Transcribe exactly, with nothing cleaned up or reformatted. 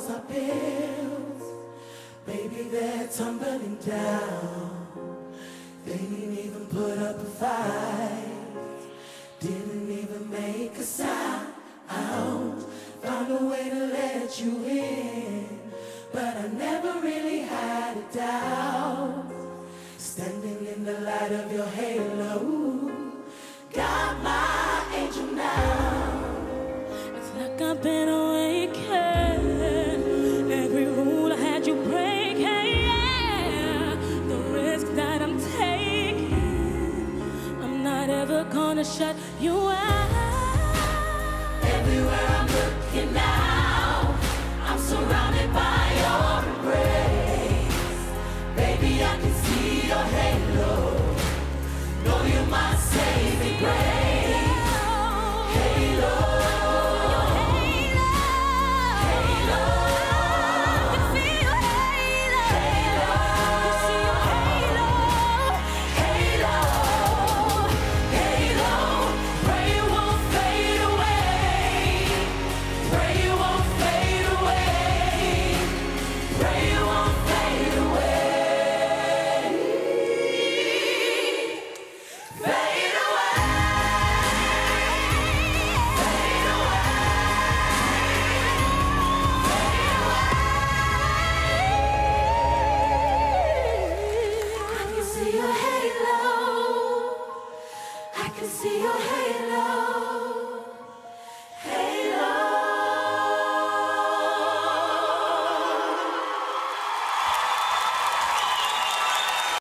walls are built, baby, they're tumbling down. They didn't even put up a fight, didn't even make a sound. Found a way to let you in, but I never really had a doubt. Standing in the light of your halo, got my angel now. It's like I've been